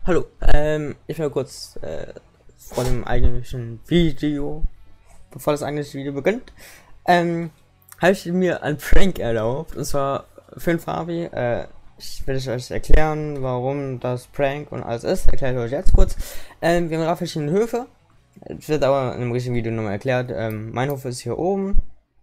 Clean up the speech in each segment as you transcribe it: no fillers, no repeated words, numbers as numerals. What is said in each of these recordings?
Hallo, ich will kurz vor dem eigentlichen Video, bevor das eigentliche Video beginnt, habe ich mir ein Prank erlaubt, und zwar für den Fabi. Ich will euch erklären, warum das Prank und alles ist. Erkläre ich euch jetzt kurz. Wir haben drei verschiedene Höfe. Das wird aber in einem richtigen Video nochmal erklärt. Mein Hof ist hier oben.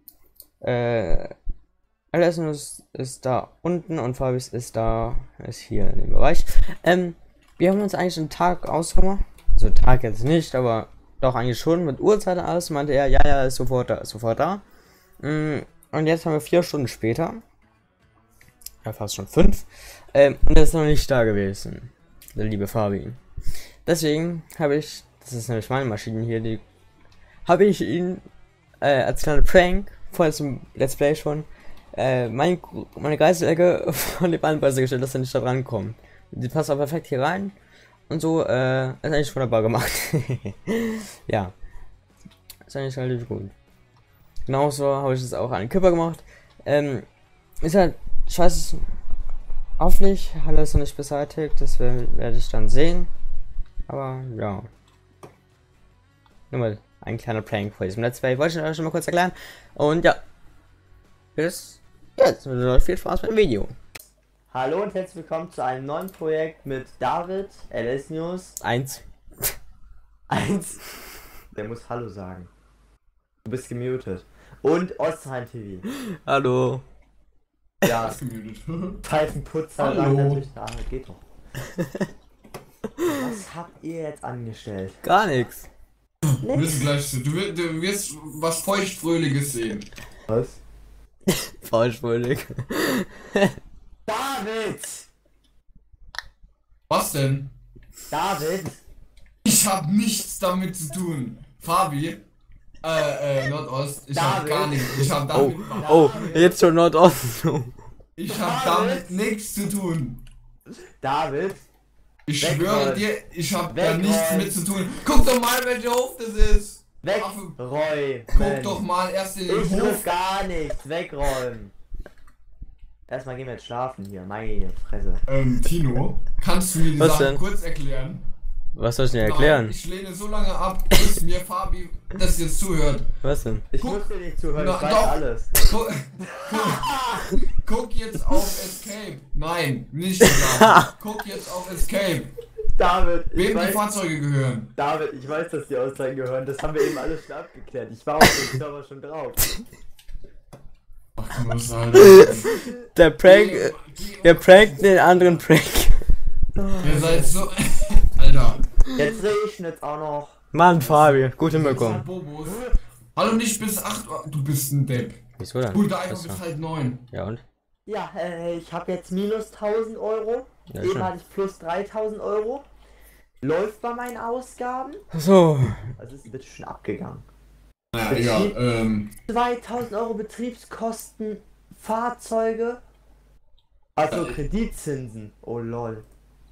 Alessandus ist da unten und Fabis ist hier in dem Bereich. Wir haben uns eigentlich einen Tag ausgemacht. Also Tag jetzt nicht, aber doch eigentlich schon mit Uhrzeit und alles. Meinte er, ja, ist sofort da, ist sofort da. Und jetzt haben wir 4 Stunden später. Ja, fast schon 5. Und er ist noch nicht da gewesen. Der liebe Fabi. Deswegen habe ich, das ist nämlich meine Maschine hier, habe ich ihn als kleiner Prank, vorher zum Let's Play schon, meine Geistelecke von der Bahnbörse gestellt, dass er nicht da rankommt. Die passt auch perfekt hier rein. Und so, ist eigentlich wunderbar gemacht. Ja. Ist eigentlich relativ gut. Genauso habe ich es auch an den Kipper gemacht. Ist halt, ich weiß es, hoffentlich hat er es noch nicht beseitigt. Das werde ich dann sehen. Aber, ja. Nur mal ein kleiner Prank vor diesem Let's Play. Wollte ich euch schon mal kurz erklären. Und ja. Bis jetzt. Viel Spaß beim Video. Hallo und herzlich willkommen zu einem neuen Projekt mit David, LS News 1. Der muss Hallo sagen. Du bist gemutet. Und Ostheim TV. Hallo. Ja, Pfeifenputzer sagt natürlich, geht doch. Was habt ihr jetzt angestellt? Gar nichts. Du wirst was Feuchtfröhliches sehen. Was? Falschwürdig. David! Was denn? David! Ich habe nichts damit zu tun. Fabi, Nordost, ich habe David. gar nichts. Ich habe damit, Oh, jetzt schon Nordost. ich hab damit nichts zu tun. David! Ich Wegräumen. schwöre dir, ich habe da Wegräumen. nichts mit zu tun. Guck doch mal, welcher Hof das ist. Wegräumen! Guck doch mal erst in den Ich will Hof. gar nichts wegräumen. Erstmal gehen wir jetzt schlafen hier, meine Fresse. Tino, kannst du mir die Was Sache denn? kurz erklären? Was soll ich denn Nein, erklären? ich lehne so lange ab, bis mir Fabi das jetzt zuhört. Was denn? Ich Guck. muss dir nicht zuhören, Na, ich weiß doch. alles. Guck jetzt auf Escape. Nein, nicht da. Guck jetzt auf Escape. David, Wem die Fahrzeuge gehören? David, ich weiß, dass die Aussagen gehören. Das haben wir eben alles schon abgeklärt. Ich war auf dem Server schon drauf. Ach, du musst Alter. Der Prank, der prankt den anderen Prank. Ihr seid so. Alter. Jetzt regnet auch noch. Mann, Fabi, gut Ihr hinbekommen. seid Bobos. Hallo, nicht bis 8 Uhr. Du bist ein Depp. Wieso denn? Gut, da einfach Achso. bis halb 9. Ja und? Ja, ich habe jetzt minus 1000 Euro. Ja, Eben schon. hatte ich plus 3000 Euro. Läuft bei meinen Ausgaben. So. Also ist bitte schon abgegangen. Naja, egal. 2000 Euro Betriebskosten, Fahrzeuge. Also Kreditzinsen. Oh lol.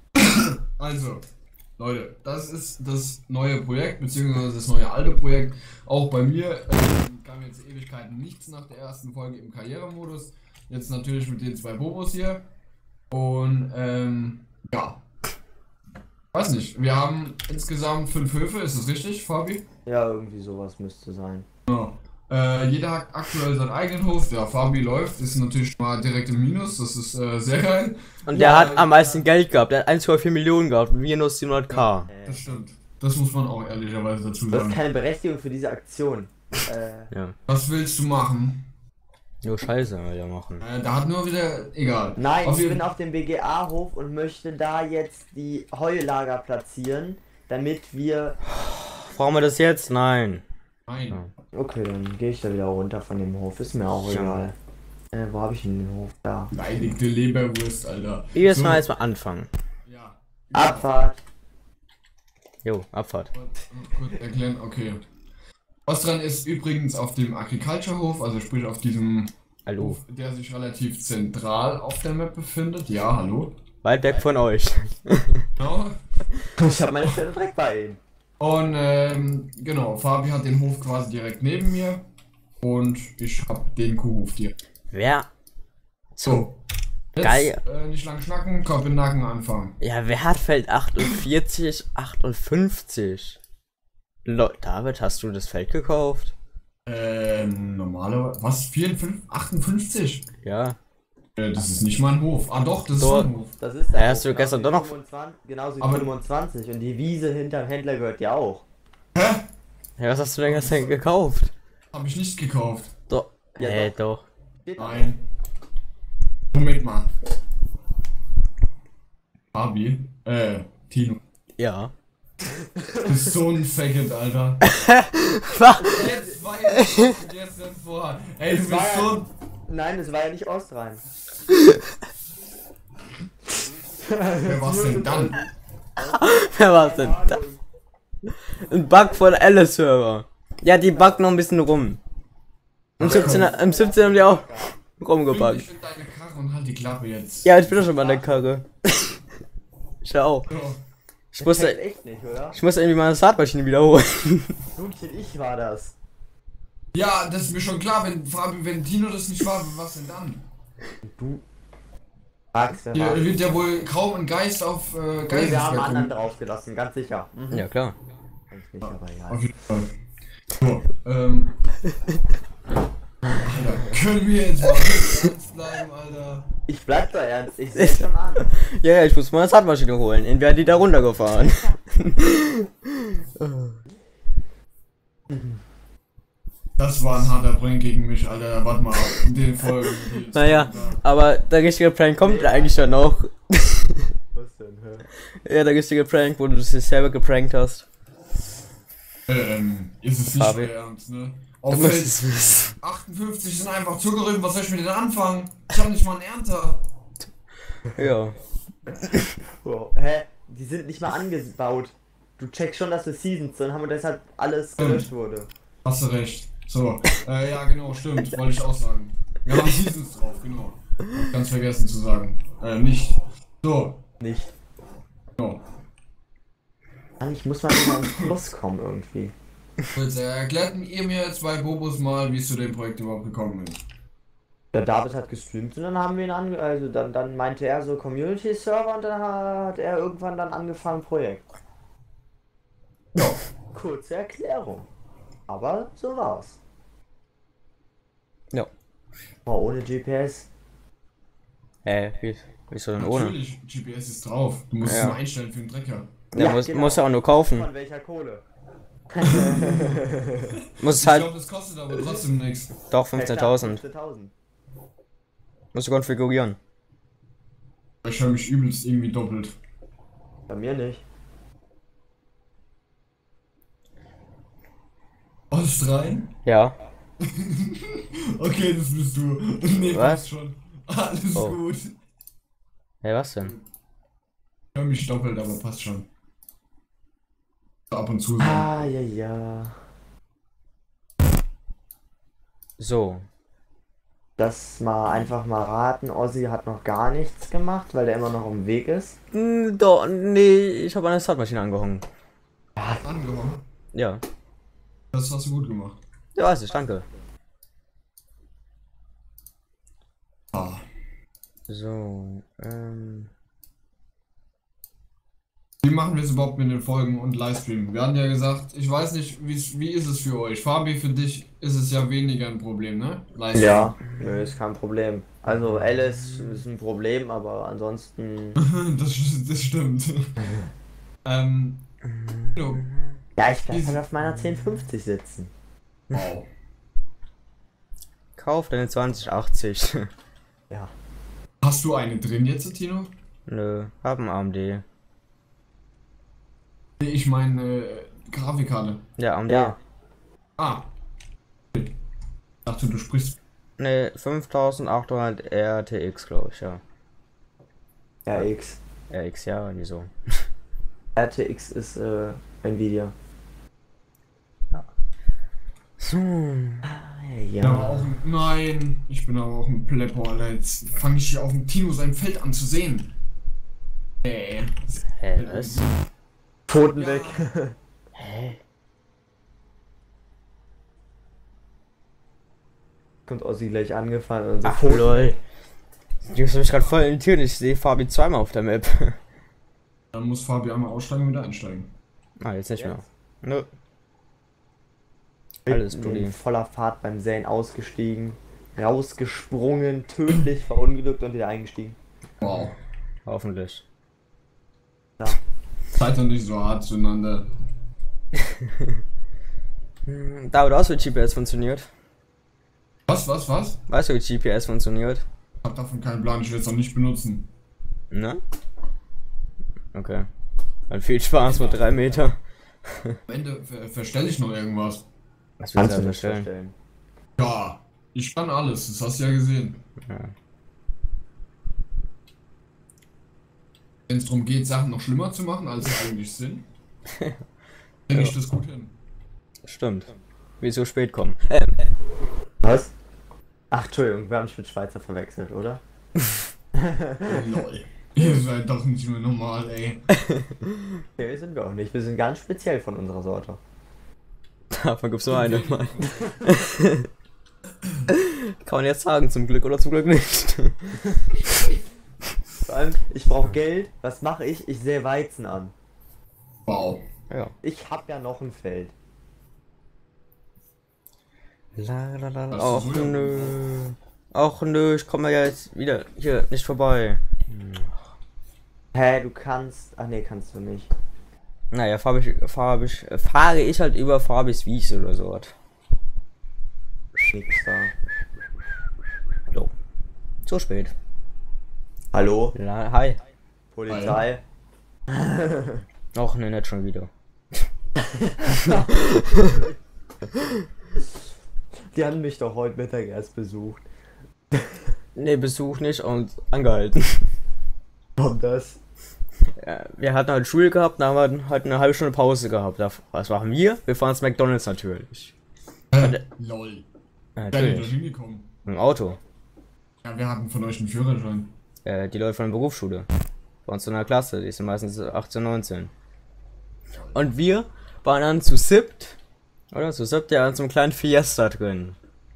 Also, Leute, das ist das neue Projekt, beziehungsweise das neue alte Projekt. Auch bei mir kam jetzt Ewigkeiten nichts nach der ersten Folge im Karrieremodus. Jetzt natürlich mit den 2 Bobos hier. Und, ja. Weiß nicht, wir haben insgesamt 5 Höfe, ist das richtig, Fabi? Ja, irgendwie sowas müsste sein. Jeder hat aktuell seinen eigenen Hof. Der Fabi läuft, ist natürlich mal direkt im Minus, das ist sehr geil. Und der hat am meisten Geld gehabt. Der hat 1,4 Millionen gehabt. Wir nur 700k. Das stimmt. Das muss man auch ehrlicherweise dazu Das ist sagen. keine Berechtigung für diese Aktion. Ja. Was willst du machen? Jo, Scheiße, ja machen. Da hat nur wieder. Egal. Nein, Auf ich jeden- bin auf dem BGA-Hof und möchte da jetzt die Heulager platzieren, damit wir... Brauchen wir das jetzt? Nein. Nein. Ja. Okay, dann gehe ich da wieder runter von dem Hof, ist mir auch Ja. egal. Wo habe ich denn den Hof? Da. Beleidigte Leberwurst, Alter. Wie jetzt So, mal jetzt mal anfangen. Ja. Abfahrt. Jo, Abfahrt. Kurz erklären, okay. Ostran ist übrigens auf dem Agriculture-Hof, also sprich auf diesem Hallo. Hof, der sich relativ zentral auf der Map befindet. Ja, hallo. Weit weg von euch. Genau. Ich habe meine Stelle direkt bei ihm. Und genau, Fabi hat den Hof quasi direkt neben mir und ich hab den Kuhhof hier. Wer? So. Jetzt, Geil. Nicht lang schnacken, Kopf in den Nacken anfangen. Ja, wer hat Feld 48, 58? David, hast du das Feld gekauft? Normalerweise. Was? 54? 58? Ja. Das ist nicht mein Hof. Ah doch, das ist Doch. mein Hof. Das ist der Ja, hast du Hof, gestern genauso doch wie noch- 25, genauso wie Aber- 25 und die Wiese hinterm Händler gehört ja auch. Hä? Ja, was hast du denn gestern gekauft? Hab ich nicht gekauft. Doch. Ja, Doch. Steht Nein. Moment mal. Fabi? Tino. Ja. Du bist so ein Faggot, Alter. Jetzt weiß ich, was du gestern vorhat. Ey, du Es bist war ja- so. Nein, es war ja nicht Ostrhein. Wer war's denn dann? Wer war's denn? Da? Ein Bug von Alice-Server. Ja, die buggt noch ein bisschen rum. Im 17. Haben die auch Bring rumgebuggt. dich in deine Karre und halt die Klappe jetzt. Ja, ich bin doch schon mal in der Karre. Ich auch. So. Ich muss, Das echt nicht, oder? ich muss irgendwie meine Startmaschine wiederholen. Blutchen, ich war das. Ja, das ist mir schon klar, wenn Tino das nicht war, was denn dann? Max, wer Hier war? wird ja wohl kaum ein Geist auf Nee, wir haben Geisteswerk anderen draufgelassen, ganz sicher. Ja, klar. Eigentlich nicht, aber ja. Auf jeden Fall. So, Alter, können wir jetzt mal ernst bleiben, Alter? Ich bleib da ernst, ich seh schon an. Ja, ich muss meine Startmaschine holen. Entweder die da runtergefahren. Das war ein harter Prank gegen mich, Alter. Warte mal ab. In den Folgen. Hier ist Naja, Alter. aber der richtige Prank kommt eigentlich dann noch. Was denn, hä? Ja, der richtige Prank, wo du dich selber geprankt hast. Ist es nicht Fabi. so ernst, ne? Du Auf musst Feld es wissen. 58 sind einfach zugerüben, was soll ich mit denen anfangen? Ich hab nicht mal einen Ernter. Ja. Wow. Hä? Die sind nicht mal angebaut. Du checkst schon, dass wir Seasons sind, haben und deshalb alles gelöscht wurde. Hast du recht. So, ja genau, stimmt, wollte ich auch sagen. Wir haben Seasons drauf, genau. Hab ganz vergessen zu sagen. Nicht. So, Nicht. genau. Mann, ich muss mal wieder ins Plus kommen irgendwie. Jetzt erklärt ihr mir jetzt bei Bobos mal, wie es zu dem Projekt überhaupt gekommen ist. Der David hat gestreamt und dann haben wir ihn also dann meinte er so Community Server und dann hat er irgendwann dann angefangen Projekt. Ja. Kurze Erklärung. Aber so war's. Ja. Oh, ohne GPS. Wieso denn ohne? Natürlich, GPS ist drauf. Du musst Ja. es nur einstellen für den Trecker. Ja, muss ja auch nur kaufen. Von welcher Kohle? Muss es Ich halt. glaube, das kostet aber trotzdem nichts. Doch, 15.000. 15.000. Musst du konfigurieren. Ich höre mich übelst irgendwie doppelt. Bei mir nicht. Ostrein? Ja. Okay, das bist du. Nee, Was? passt schon. Alles Oh. gut. Hey, was denn? Ich höre mich doppelt, aber passt schon. Ab und zu so. Ah, ja, ja. So. Das mal einfach mal raten. Ozzy hat noch gar nichts gemacht, weil der immer noch auf dem Weg ist. Doch, nee, ich habe eine Startmaschine angehangen. Angehauen. Ja. Das hast du gut gemacht. Ja, weiß ich, danke. Ah. So, Wie machen wir es überhaupt mit den Folgen und Livestream? Wir hatten ja gesagt, ich weiß nicht, wie ist es für euch? Fabi, für dich ist es ja weniger ein Problem, ne? Livestream. Ja, nö, ist kein Problem. Also Alice ist ein Problem, aber ansonsten. das stimmt. Jo. Ja, ich bleib halt auf meiner 1050 sitzen. Wow. kauf deine 2080. Ja. Hast du eine drin jetzt, Tino? Nö, hab ein AMD. Nee, ich meine Grafikkarte. Ja, AMD. Ja. Ah. Ich dachte, du sprichst. Ne, 5800 RTX, glaube ich, ja. RX. RX, ja, wieso? RTX ist Nvidia. So. Ich bin aber auch nein, ich bin aber auch ein Plepper, Alter. Jetzt fange ich hier auf dem Tino sein Feld an zu sehen. Hä, was? Pfoten Ja. weg. Hä? Kommt Ossi gleich angefahren und so. Ach, lol. Du hast mich gerade voll irritiert. Ich sehe Fabi zweimal auf der Map. Dann muss Fabi einmal aussteigen und wieder einsteigen. Ah, jetzt nicht mehr. Jetzt? Nö. Alles In Problem. voller Fahrt beim Säen ausgestiegen, rausgesprungen, tödlich verunglückt und wieder eingestiegen. Wow. Hoffentlich. Ja. Seid doch nicht so hart zueinander. David, weißt du, wie GPS funktioniert? Was? Weißt du, wie GPS funktioniert? Ich hab davon keinen Plan, ich will es auch nicht benutzen. Ne? Okay. Dann viel Spaß mit 3 Meter. Am Ende verstelle ich noch irgendwas. Was willst Kannst du du da nicht verstellen? vorstellen. Ja, ich kann alles, das hast du ja gesehen. Ja. Wenn es darum geht, Sachen noch schlimmer zu machen, als sie eigentlich sind, nehme ich das gut hin. Stimmt. Wie so spät kommen. Was? Ach, Entschuldigung, wir haben mich mit Schweizer verwechselt, oder? Lol. Ihr seid doch nicht mehr normal, ey. Okay, sind wir auch nicht. Wir sind ganz speziell von unserer Sorte. Davon gibt's nur eine. Mann. Kann man jetzt sagen, zum Glück oder zum Glück nicht. Vor allem, ich brauche Geld. Was mache ich? Ich sähe Weizen an. Wow. Ja. Ich hab ja noch ein Feld. Hast Och du Soja nö. Och nö, ich komme ja jetzt wieder hier nicht vorbei. Hä, du kannst... Ach nee, kannst du nicht. Naja, fahre ich halt über Fabis Wies oder so was. Nix da. So. Zu spät. Hallo? Hi. Polizei? Och ne, nicht schon wieder. Die haben mich doch heute Mittag erst besucht. Ne, Besuch nicht und angehalten. Warum das? Ja, wir hatten halt Schule gehabt, da haben wir halt eine halbe Stunde Pause gehabt. Was machen wir? Wir fahren ins McDonalds natürlich. Lol. Ja, Wer denn da natürlich. hingekommen? Mit dem Auto. Ja, wir hatten von euch einen Führerschein. Die Leute von der Berufsschule. Bei uns in der Klasse, die sind meistens 18, 19. Und wir waren dann zu siebt, oder? Zu siebt, ja, in so einem kleinen Fiesta drin.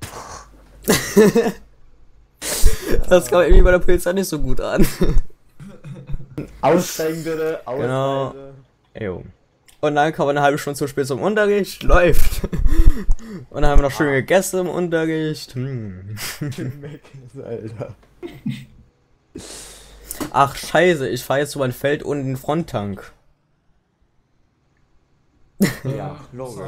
Das kam irgendwie bei der Polizei nicht so gut an. Aussteigen bitte, Ausreise. Genau. Jo. Und dann kam eine halbe Stunde zu spät zum Unterricht, läuft. Und dann haben wir noch schön gegessen im Unterricht. Alter. Ach scheiße, ich fahre jetzt so mein Feld ohne den Fronttank. Ja, logisch.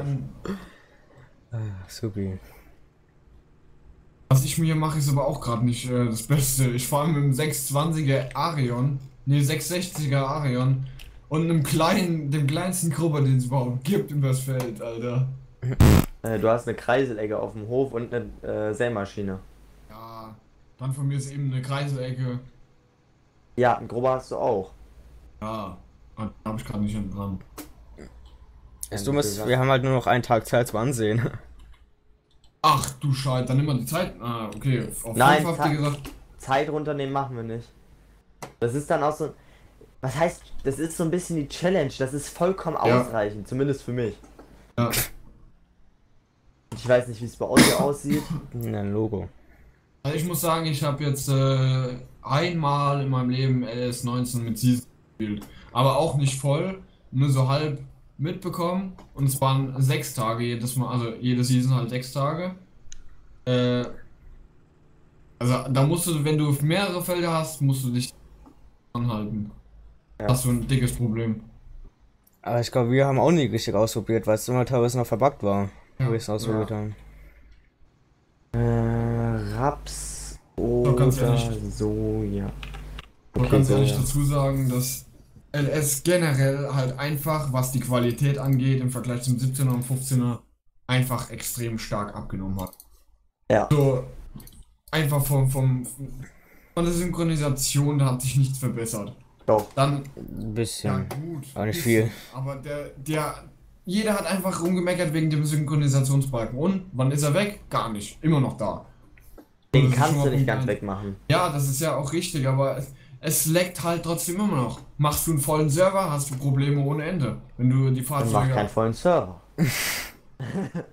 Supi. Was ich mir mache, ist aber auch gerade nicht das Beste. Ich fahre mit einem 620er Arion, ne 660er Arion und einem dem kleinsten Grubber, den es überhaupt gibt, übers Feld, Alter. Du hast eine Kreiselecke auf dem Hof und eine Sämaschine. Ja, dann von mir ist eben eine Kreiselecke. Ja, einen Grubber hast du auch. Ja, da habe ich gerade nicht hinten dran. Wir haben halt nur noch einen Tag Zeit zum Ansehen. Ach du Scheiße, dann nimm mal die Zeit. Ah, okay. Auf Nein, 5 habt ihr gesagt. Zeit runternehmen machen wir nicht. Das ist dann auch so... Was heißt, das ist so ein bisschen die Challenge. Das ist vollkommen Ja. ausreichend, zumindest für mich. Ja. Ich weiß nicht, wie es bei euch aussieht. Ein Logo. Also ich muss sagen, ich habe jetzt einmal in meinem Leben LS19 mit Season gespielt. Aber auch nicht voll, nur so halb mitbekommen. Und es waren 6 Tage jedes Mal, also jede Season halt 6 Tage. Also da musst du, wenn du mehrere Felder hast, musst du dich anhalten. Ja. Hast du ein dickes Problem. Aber ich glaube, wir haben auch nie richtig ausprobiert, weil es immer teilweise noch verbuggt war, wo wir es ausprobiert haben. Raps ganz oder ehrlich. Soja. Ich muss ganz ehrlich dazu sagen, dass LS generell halt einfach, was die Qualität angeht, im Vergleich zum 17er und 15er, einfach extrem stark abgenommen hat. Ja. So, einfach von der Synchronisation, da hat sich nichts verbessert. Doch. Dann, Ein ja bisschen. gut, aber nicht bisschen, viel. aber jeder hat einfach rumgemeckert wegen dem Synchronisationsbalken. Und, wann ist er weg? Gar nicht. Immer noch da. Den Das ist schon kannst mal du nicht Punkt ganz eins. wegmachen. Ja, das ist ja auch richtig, aber es leckt halt trotzdem immer noch. Machst du einen vollen Server, hast du Probleme ohne Ende. Wenn du die Dann mach Fahrzeuge... keinen vollen Server.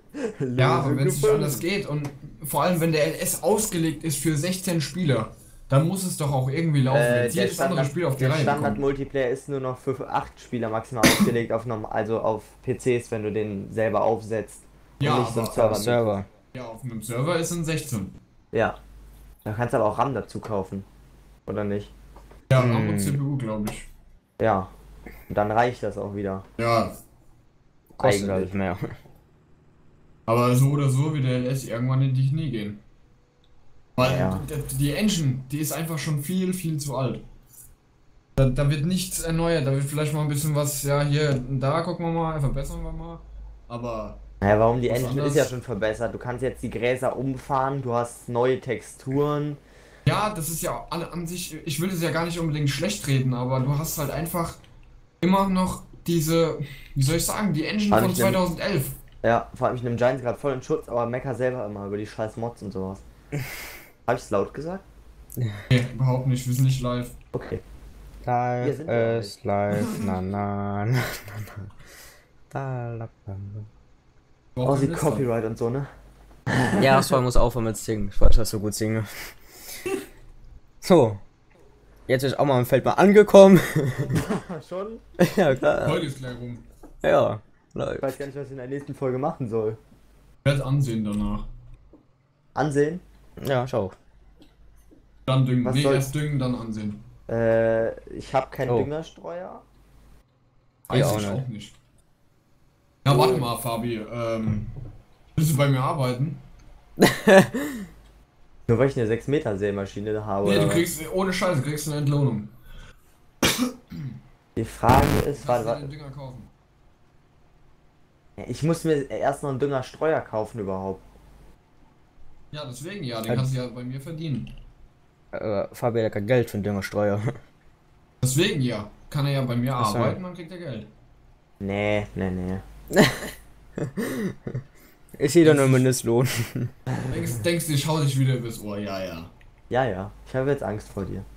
Ja, aber wenn es nicht anders geht und vor allem wenn der LS ausgelegt ist für 16 Spieler, dann muss es doch auch irgendwie laufen. Wenn jedes andere Spiel auf die der Reihe bekommt. Standard-Multiplayer ist nur noch für 8 Spieler maximal ausgelegt, also auf PCs, wenn du den selber aufsetzt. Und Ja, nicht so aber einen Server. Ja, auf einem Server ist ein 16. Ja. Da kannst du aber auch RAM dazu kaufen. Oder nicht? Ja, RAM und CPU, glaube ich. Ja. Und dann reicht das auch wieder. Ja, Kostet Eigentlich. halt mehr. aber so oder so wird der LS irgendwann in dich nie gehen. Weil Ja. die Engine, die ist einfach schon viel, viel zu alt. Da wird nichts erneuert, da wird vielleicht mal ein bisschen was, ja, hier und da gucken wir mal, verbessern wir mal. Aber Naja, warum die Was Engine anderes? ist ja schon verbessert. Du kannst jetzt die Gräser umfahren, du hast neue Texturen. ja, das ist ja an sich, ich will es ja gar nicht unbedingt schlecht reden, aber du hast halt einfach immer noch diese, wie soll ich sagen, die Engine Hab von ich denn- 2011. Ja, vor allem ich nehme Giants gerade voll in Schutz, aber mecker selber immer über die scheiß Mods und sowas. Hab ich's laut gesagt? Nee, überhaupt nicht, wir sind nicht live. Okay. Live sind wir ist live, na na na na. Da, la, la, Oh, sie Copyright und so, ne? la. Ja, das muss aufhören mit Singen. Ich weiß, dass ich so gut singe. So. Jetzt ist auch mal im Feld mal angekommen. Schon? Ja, klar. Folge ist gleich rum. Ja. Ich Läuft. weiß gar nicht, was ich in der nächsten Folge machen soll. Ich werde ansehen danach. Ansehen? Ja, schau. Dann düngen. Was Nee, soll- erst düngen, dann ansehen. Ich habe keinen Oh. Düngerstreuer. Weiß Ja, auch ich nicht. auch nicht. Ja, warte mal, Fabi. Willst du bei mir arbeiten? Nur weil ich eine 6 Meter Sämaschine habe. Nee, oder du was? kriegst, ohne Scheiße, du kriegst eine Entlohnung. Die Frage ist, Kannst warte, du den Dünger kaufen? ich muss mir erst noch einen Düngerstreuer kaufen überhaupt. Ja, deswegen ja, den kannst du ja bei mir verdienen. Fabi hat kein Geld für den Düngerstreuer. Deswegen ja. Kann er ja bei mir Ach so. arbeiten, dann kriegt er Geld. Nee. Ist jeder nur Mindestlohn. Denkst du, ich hau dich wieder übers Ohr? Ja, ja. Ja. Ich habe jetzt Angst vor dir.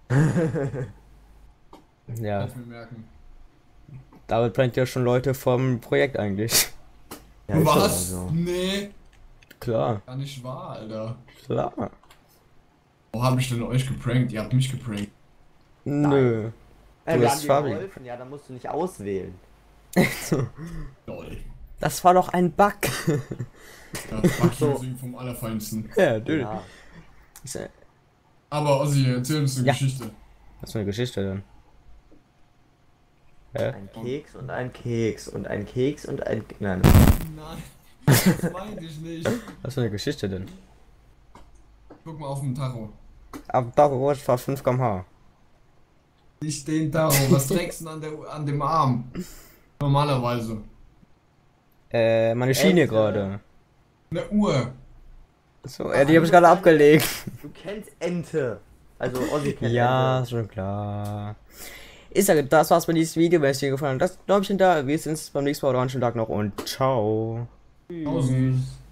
Ja, Kannst mir merken. damit brennt ja schon Leute vom Projekt eigentlich. Ja, ist aber Was? so. Nee. Klar, Gar nicht wahr, Alter. klar. Wo hab ich denn euch geprankt? Ihr habt mich geprankt. Nö. Du Wir hast haben dir Fabi. geholfen, ja, dann musst du nicht auswählen. Lol. Das war doch ein Bug. Ja, Backmusik vom Allerfeinsten. Ja, natürlich. Ja. Ist ja- Aber Ossi, erzähl uns eine Ja. Geschichte. Was für eine Geschichte denn? Hä? Ein Keks und ein Keks und ein Keks und ein... Nein. Nein, das meinte ich nicht. Was für eine Geschichte denn? Guck mal auf den Tacho. Am Tag war 5 km/h. Nicht den Tacho, was trägst du denn an dem Arm? Normalerweise. Meine Schiene Ente. gerade. Eine Uhr. So, ja, die habe ich gerade abgelegt. Du kennst Ente. Also Ossi kennt Ja, Ente. schon klar. Ist ja, das war's mit diesem Video. Wenn es dir gefallen hat, lasst ein Däumchen da. Wir sehen uns beim nächsten Mal oder einen schönen Tag noch und ciao. Tausend.